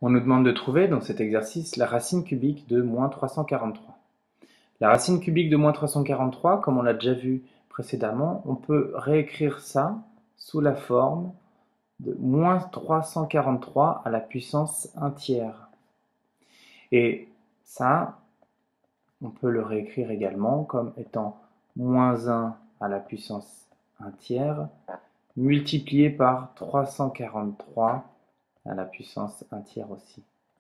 On nous demande de trouver dans cet exercice la racine cubique de moins 343. La racine cubique de moins 343, comme on l'a déjà vu précédemment, on peut réécrire ça sous la forme de moins 343 à la puissance 1 tiers. Et ça, on peut le réécrire également comme étant moins 1 à la puissance 1 tiers multiplié par 343 à la puissance 1 tiers aussi.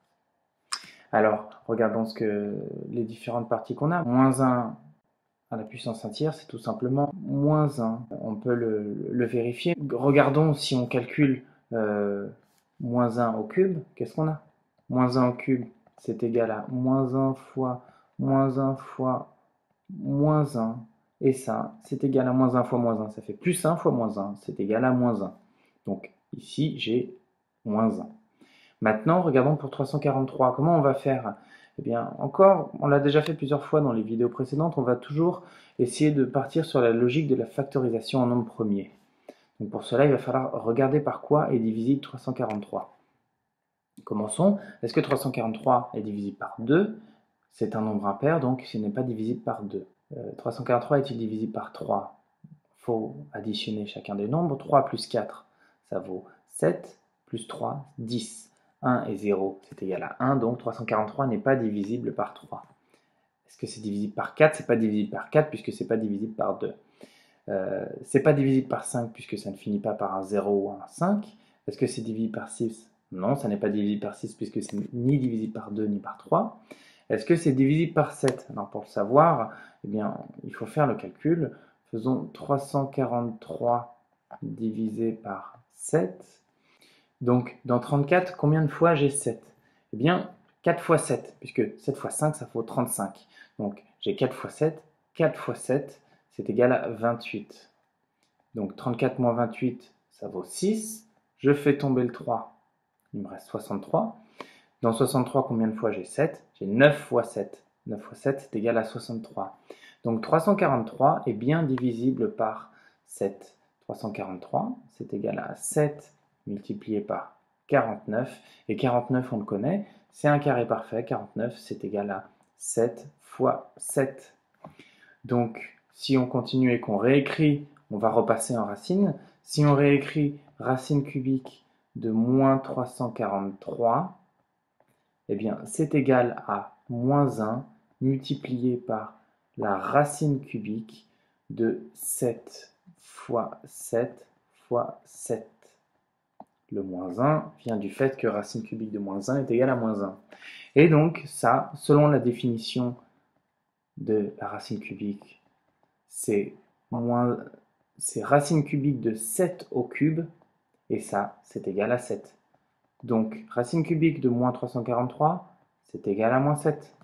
Alors, regardons les différentes parties qu'on a. Moins 1 à la puissance 1 tiers, c'est tout simplement moins 1. On peut le vérifier. Regardons si on calcule moins 1 au cube, qu'est-ce qu'on a? Moins 1 au cube, c'est égal à moins 1 fois moins 1 fois moins 1. Et ça, c'est égal à moins 1 fois moins 1. Ça fait plus 1 fois moins 1, c'est égal à moins 1. Donc ici, j'ai moins 1. Maintenant, regardons pour 343. Comment on va faire? Eh bien, encore, on l'a déjà fait plusieurs fois dans les vidéos précédentes, on va toujours essayer de partir sur la logique de la factorisation en nombre premier. Donc pour cela, il va falloir regarder par quoi est divisible 343. Commençons. Est-ce que 343 est divisible par 2? C'est un nombre impair, donc ce n'est pas divisible par 2. 343 est-il divisible par 3? Il faut additionner chacun des nombres. 3 plus 4, ça vaut 7, plus 3, 10. 1 et 0, c'est égal à 1, donc 343 n'est pas divisible par 3. Est-ce que c'est divisible par 4? C'est pas divisible par 4 puisque c'est pas divisible par 2. C'est pas divisible par 5 puisque ça ne finit pas par un 0 ou un 5. Est-ce que c'est divisible par 6? Non, ça n'est pas divisible par 6 puisque c'est ni divisible par 2 ni par 3. Est-ce que c'est divisible par 7? Alors pour le savoir, eh bien, il faut faire le calcul. Faisons 343 divisé par 7. Donc, dans 34, combien de fois j'ai 7? Eh bien, 4 fois 7, puisque 7 fois 5, ça vaut 35. Donc, j'ai 4 fois 7. 4 fois 7, c'est égal à 28. Donc, 34 moins 28, ça vaut 6. Je fais tomber le 3. Il me reste 63. Dans 63, combien de fois j'ai 7? J'ai 9 fois 7. 9 fois 7, c'est égal à 63. Donc, 343 est bien divisible par 7. 343, c'est égal à 7 multiplié par 49, et 49 on le connaît, c'est un carré parfait, 49 c'est égal à 7 fois 7. Donc si on continue et qu'on réécrit, on va repasser en racine. Si on réécrit racine cubique de moins 343, eh bien c'est égal à moins 1 multiplié par la racine cubique de 7 fois 7 fois 7. Le moins 1 vient du fait que racine cubique de moins 1 est égale à moins 1. Et donc, ça, selon la définition de la racine cubique, c'est racine cubique de 7 au cube, et ça, c'est égal à 7. Donc, racine cubique de moins 343, c'est égal à moins 7.